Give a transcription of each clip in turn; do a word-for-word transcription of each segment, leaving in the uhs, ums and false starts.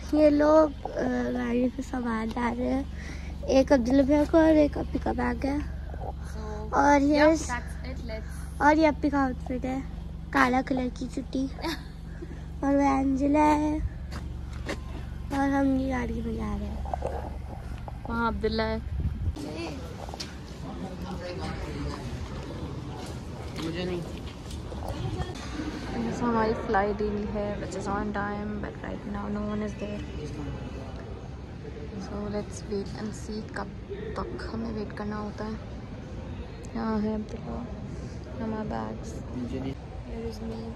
ये लोग गाड़ी पे सवार जा रहे हैं, एक अब्दुल्ला भैया को और एक अपी का बैग है। so, और ये yep, और ये अपी का आउटफिट है, काला कलर की चुट्टी और वो एंजेला है और हम ये गाड़ी में जा रहे हैं। वहाँ अब्दुल्ला है। मुझे नहीं। So, हमारी फ्लाइट इन है which is on time but right now no one is there, so let's wait and see कब तक हमें वेट करना होता है। यहाँ है अब्दुल्ला, हमारा bags, here is me।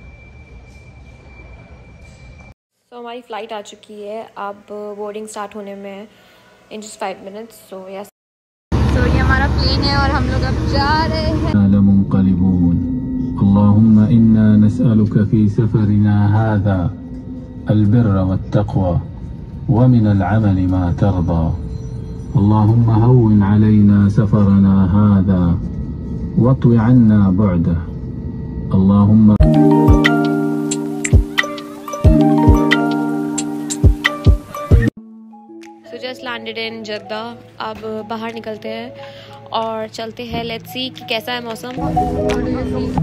so हमारी फ़्लाइट आ चुकी है, अब बोर्डिंग स्टार्ट होने में है in just five minutes. So yes, so ये हमारा प्लेन है और हम लोग अब जा रहे हैं। اللهم إنا نسألك في سفرنا هذا البر والتقوى ومن العمل ما ترضى اللهم هون علينا سفرنا هذا واطو عنا بعده اللهم So just landed in Jeddah, अब बाहर निकलते हैं और चलते हैं। लेट्स सी कि कैसा है मौसम।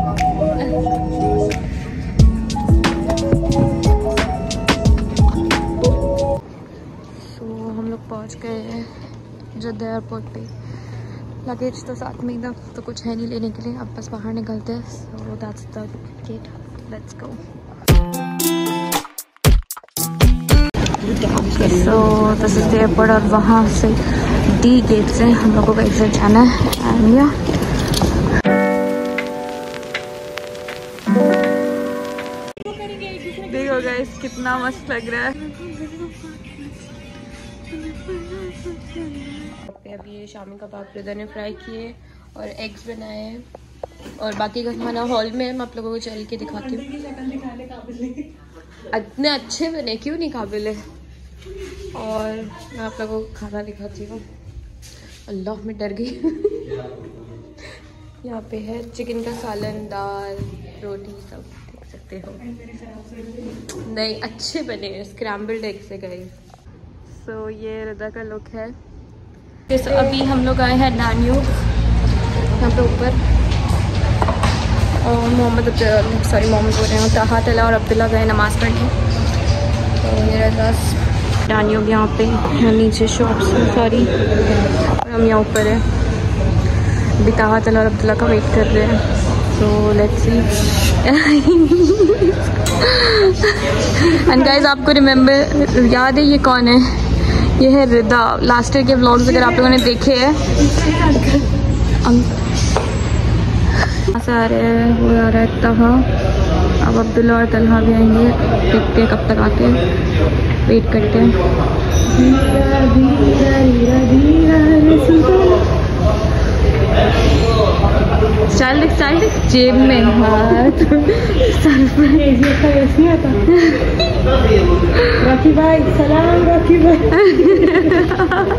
सो so, हम लोग पहुंच गए हैं जद्दा एयरपोर्ट पे। लगेज तो साथ में एकदम तो कुछ है नहीं लेने के लिए, अब बस बाहर निकलते हैं। So that's the gate, let's go. So this is the airport और वहाँ से डी गेट से हम लोगों को एग्जिट जाना है। एंड या देखो गाइस कितना मस्त लग रहा है। अभी ये शामी कबाब ब्रदर ने फ्राई किए और एग्स बनाए हैं और बाकी का खाना हॉल में मैं आप लोगों को चल के दिखाती हूँ। इतने अच्छे बने, क्यों नहीं काबिल है। और मैं आप लोगों को खाना दिखाती हूँ। अल्लाह मैं डर गई। यहाँ पे है चिकन का सालन, दाल, रोटी, सब देख सकते हो। नहीं अच्छे बने, स्क्रैम्बल्ड एग से गए। सो so, ये रदा का लुक है। so, अभी हम लोग आए हैं नानियो यहाँ पे ऊपर, और मोहम्मद सॉरी मोहम्मद बोल रहे हैं, ताहा तला और अब्दुल्ला गए नमाज़ पढ़ने। तो ये रदा नानियो भी यहाँ पे नीचे शॉप्स, सॉरी, और हम यहाँ ऊपर है। अभी ताहा तला और अब्दुल्ला का वेट कर रहे हैं। So let's see. And guys आपको रिमेम्बर याद है ये कौन है? ये है रिदा। लास्ट ईयर के व्लॉग्स अगर आप लोगों ने देखे हैं, आ रहे हैं, वो आ रहा है तहा। अब अब्दुल्ला और तलहा भी आएंगे, देखते हैं कब तक आते हैं, वेट करते हैं। स्टाइल देख, स्टाइल देख, जेब में हाथ, राखी भाई सलाम, राखी भाई।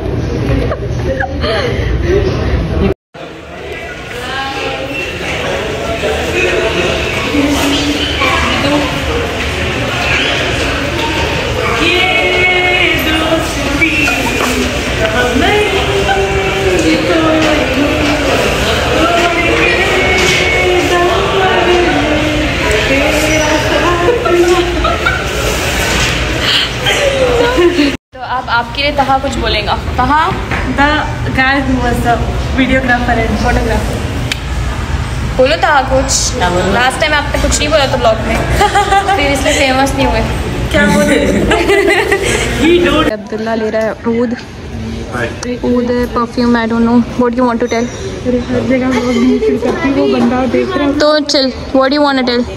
अब आपके लिए तहा कुछ बोलेगा। Taha the guy who was the videographer and photographer. बोलो तहा कुछ। लास्ट टाइम आपने कुछ नहीं बोला तो ब्लॉग में, फिर इसलिए फेमस नहीं हुए। क्या बोले? अब्दुल्ला ले रहा है ऊद, ऊद perfume, I don't know what you want to tell. हर जगह वो बंदा देख रहा है तो चल, what you want to tell.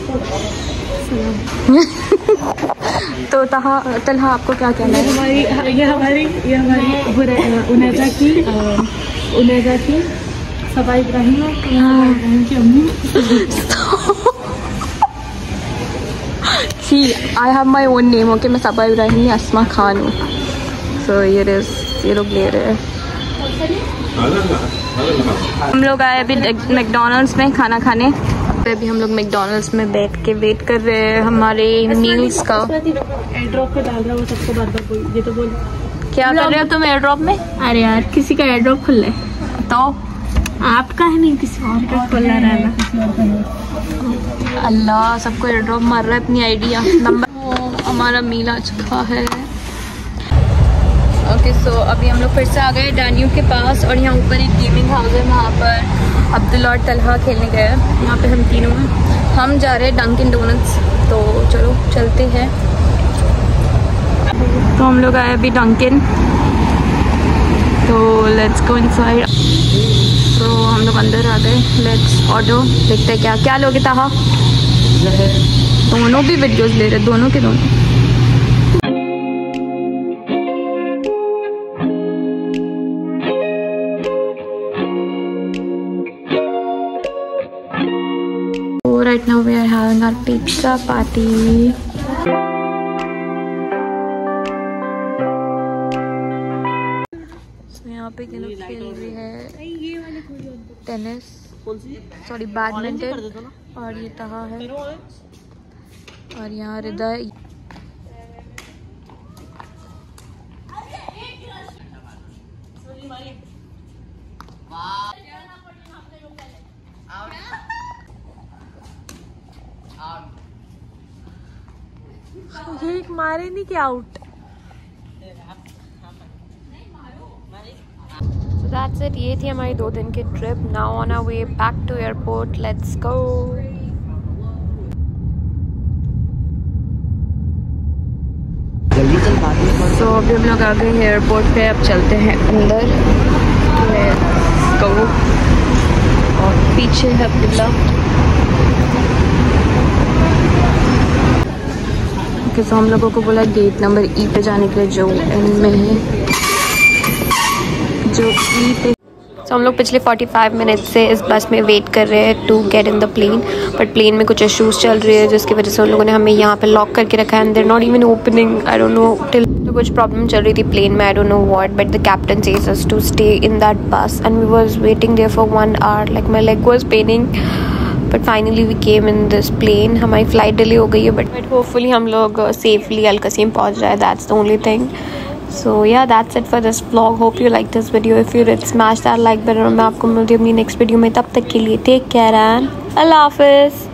तो तहा तलहा आपको क्या कहना है? हमारी ये हमारी ये हमारी उनैजा की उनैजा की सबा इब्राहिम इब्राहिम की अम्मी। See I have my own name, okay. मैं सबा इब्राहिम अस्मा खान हूँ। सो ये ये लोग ले रहे हैं। हम लोग आए अभी मैकडोनल्ड्स में खाना खाने। अभी हम लोग मैकडॉनल्ड्स में बैठ के वेट कर रहे हैं हमारे मील्स का। एयर ड्रॉप पे डाल रहा है वो सबको बार बार बोल, ये तो बोल क्या कर रहे हो तुम एयर ड्रॉप में? अरे यार किसी का एयर ड्रॉप खुल है तो आपका है नहीं, किसी और का खुला रहना। अल्लाह सबको एयर ड्रॉप मार रहा है अपनी आइडिया नंबर। हमारा मील आ चुका है। ओके सो अभी हम लोग फिर से आ गए डानियो के पास और यहाँ ऊपर एक गेमिंग हाउस है, वहाँ पर अब्दुल्ला और तलहा खेलने गए हैं। यहाँ पे हम तीनों हैं। हम जा रहे हैं डंकिन डोनट्स, तो चलो चलते हैं। तो हम लोग आए अभी डंकिन, तो लेट्स गो इनसाइड। तो हम लोग अंदर आ गए, लेट्स ऑर्डर। देखते हैं क्या क्या लोगे। तहा दोनों भी वीडियोस ले रहे, दोनों के दोनों। Right now we are having our pizza party. So यहाँ पे क्या लोग खेल रहे हैं टेनिस, सॉरी बैडमिंटन, और ये तहा है और यहाँ हृदय। ये मारे नहीं क्या आउट। So that's it. ये थी हमारी दो दिन की trip. Now on our way back to airport. Let's go. So अभी हम लोग आ गए हैं एयरपोर्ट पे, अब चलते हैं अंदर। Let's go. और पीछे है अब्दुल्ला। तो हम लोगों को बोला गेट नंबर ई पे जाने के लिए, जो एन में है, जो ई पे। तो हम लोग पिछले पैंतालीस मिनट से इस बस में वेट कर रहे हैं to get in the plane, but plane में कुछ इश्यूज चल रही है जिसकी वजह से उन लोगों ने हमें यहाँ पे लॉक करके रखा है। And they're not even opening, I don't know till. तो कुछ प्रॉब्लम चल रही थी प्लेन में, I don't know what, but the captain says us to stay in that bus and we was waiting there for one hour. Like my leg was paining, but finally we came in this plane. हमारी flight delay हो गई है, but but hopefully हम लोग safely अल Qassim पहुँच जाए, that's the only thing. So yeah, that's it for this vlog. Hope you like this video. If you did, smash that like button और मैं आपको मिलती हूँ अपनी नेक्स्ट वीडियो में। तब तक के लिए टेक केयर एंड अल्लाह हाफिज़।